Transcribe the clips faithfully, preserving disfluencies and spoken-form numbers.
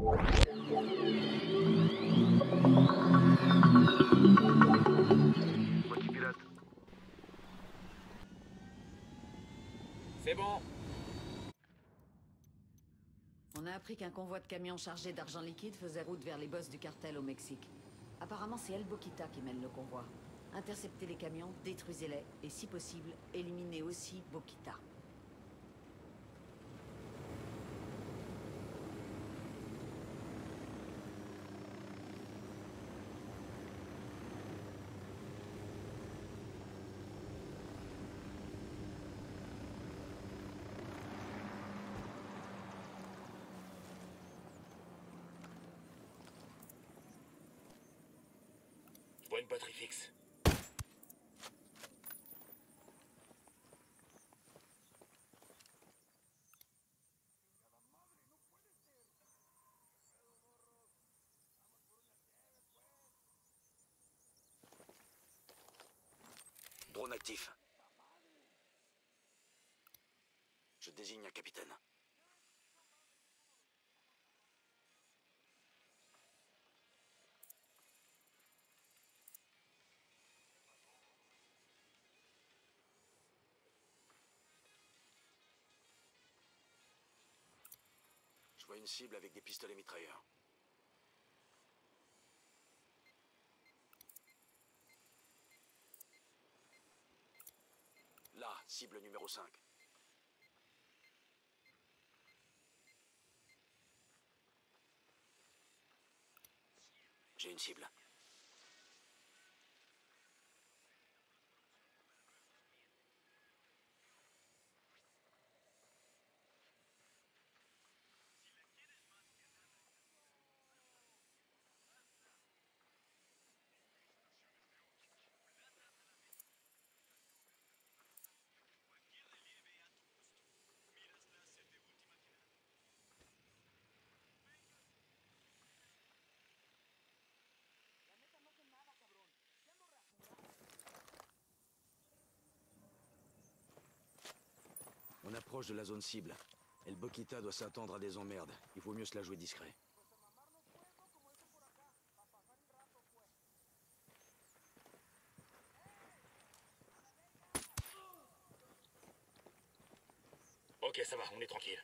C'est bon. On a appris qu'un convoi de camions chargés d'argent liquide faisait route vers les boss du cartel au Mexique. Apparemment, c'est El Boquita qui mène le convoi. Interceptez les camions, détruisez-les, et si possible, éliminez aussi Boquita. Je vois une batterie fixe. Drone actif. Je désigne un capitaine. Je vois une cible avec des pistolets mitrailleurs. Là, cible numéro cinq. J'ai une cible. On approche de la zone cible. El Boquita doit s'attendre à des emmerdes. Il vaut mieux se la jouer discret. Ok, ça va, on est tranquille.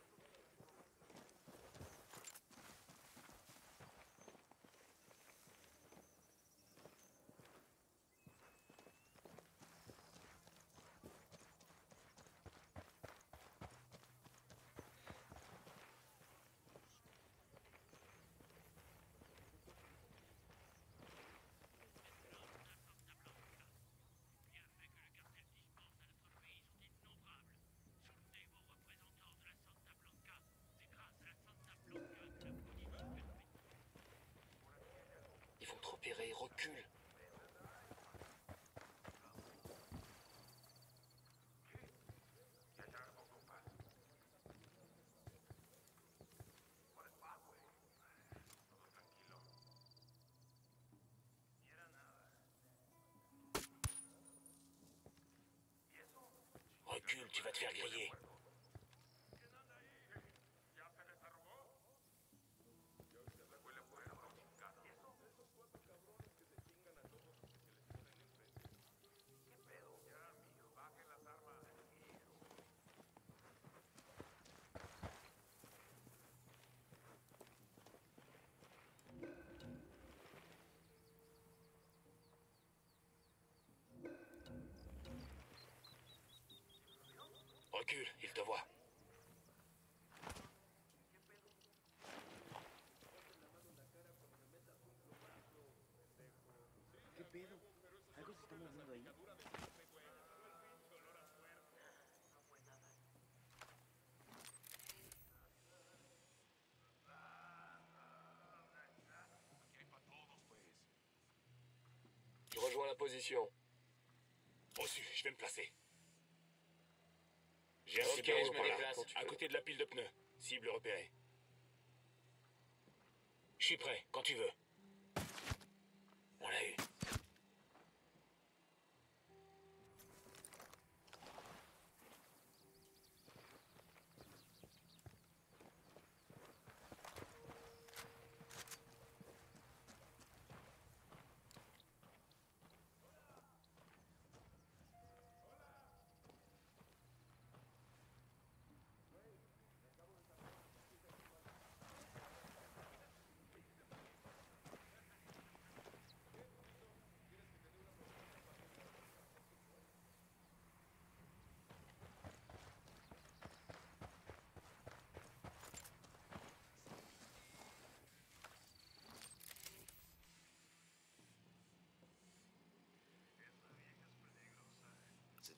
Ils vont trop errer, recule. Recule, tu vas te faire griller. Recule, il te voit. ¿Qué pedo? ¿Algo se está moviendo ahí? Je rejoins la position. Reçu, je vais me placer. J'ai un Ok, cibero je me par là, déplace. à côté de la pile de pneus. Cible repérée. Je suis prêt, quand tu veux. On l'a eu.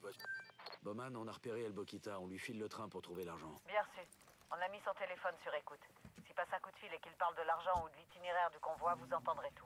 Bowman, on a repéré El Boquita. On lui file le train pour trouver l'argent. Bien reçu. On a mis son téléphone sur écoute. S'il passe un coup de fil et qu'il parle de l'argent ou de l'itinéraire du convoi, vous entendrez tout.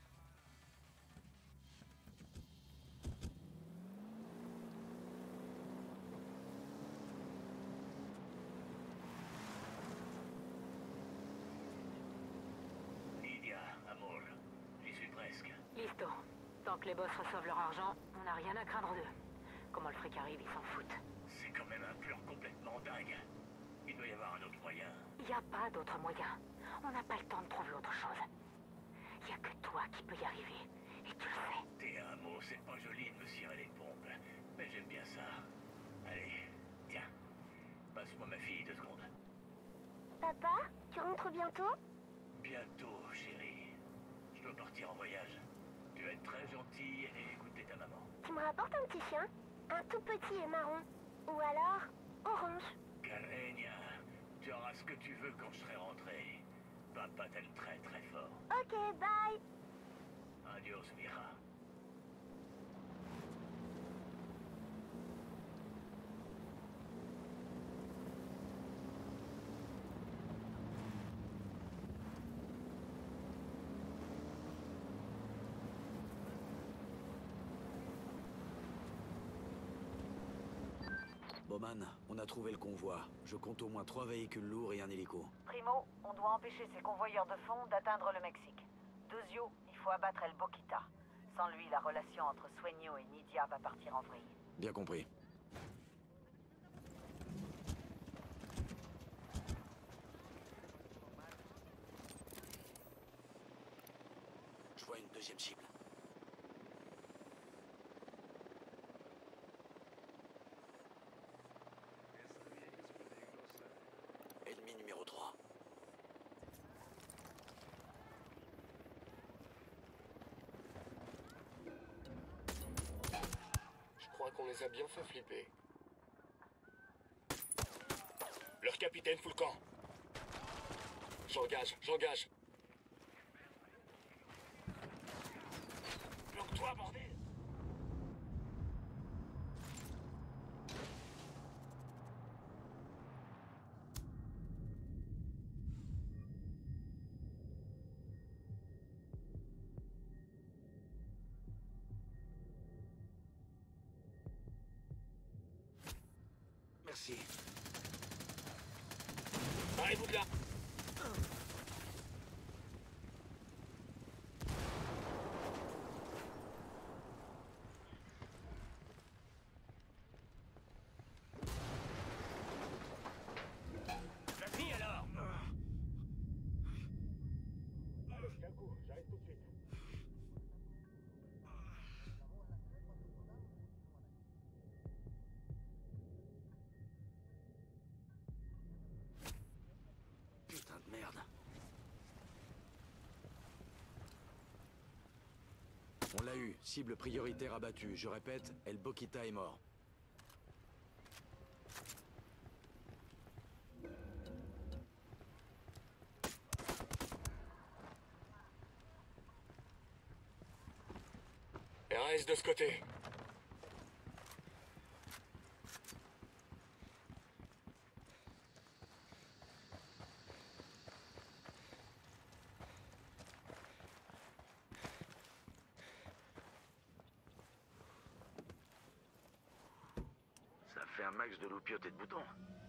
Lydia, amour, j'y suis presque. Listo. Tant que les boss reçoivent leur argent, on n'a rien à craindre d'eux. Comment le fric arrive, ils s'en foutent. C'est quand même un plan complètement dingue. Il doit y avoir un autre moyen. Il n'y a pas d'autre moyen. On n'a pas le temps de trouver autre chose. Il n'y a que toi qui peux y arriver. Et tu le sais. T'es un mot, c'est pas joli de me cirer les pompes. Mais j'aime bien ça. Allez, tiens. Passe-moi ma fille deux secondes. Papa, tu rentres bientôt? Bientôt, chérie. Je dois partir en voyage. Tu vas être très gentille et écouter ta maman. Tu me rapportes un petit chien? Un tout petit et marron. Ou alors, orange. Carenia, tu auras ce que tu veux quand je serai rentré. Papa t'aime très très fort. Ok, bye. Adios, Mira. Bowman, on a trouvé le convoi. Je compte au moins trois véhicules lourds et un hélico. Primo, on doit empêcher ces convoyeurs de fonds d'atteindre le Mexique. Deuxio, il faut abattre El Boquita. Sans lui, la relation entre Sueño et Nidia va partir en vrille. Bien compris. Je vois une deuxième cible. Ennemi numéro trois. Je crois qu'on les a bien fait flipper. Leur capitaine fout le camp. J'engage, j'engage. Bloque-toi, bordel! Merci. Barrez-vous de là! La fille alors! Tiens le coup, j'arrive tout de suite. Putain de merde. On l'a eu. Cible prioritaire abattue. Je répète, El Boquita est mort. R S de ce côté. Ça fait un max de loupiotes et de boutons.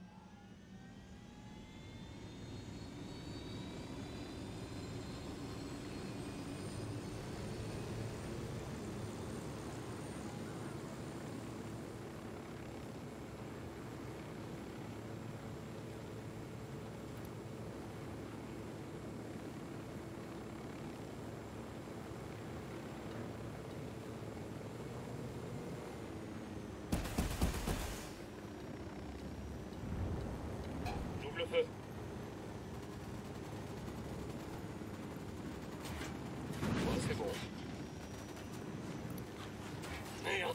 Double feu. Oh, c'est bon. Merde.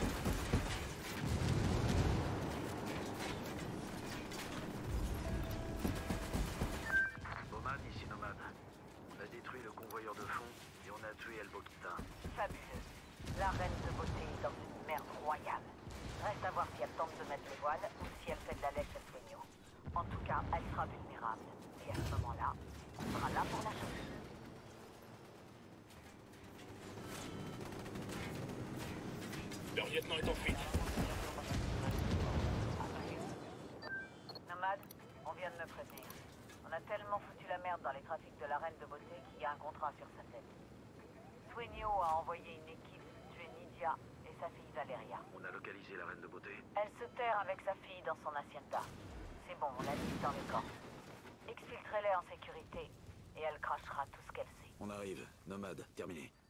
Bowman, ici Nomade. On a détruit le convoyeur de fond et on a tué El Boquita. Fabuleux. La reine de beauté est dans une merde royale. lieutenant est en fuite. Nomade, on vient de me prévenir. On a tellement foutu la merde dans les trafics de la Reine de Beauté qu'il y a un contrat sur sa tête. Sueño a envoyé une équipe tuer Nidia et sa fille Valeria. On a localisé la Reine de Beauté. Elle se terre avec sa fille dans son hacienda. C'est bon, on a dit dans le camp. Exfiltrez-les en sécurité et elle crachera tout ce qu'elle sait. On arrive. Nomade, terminé.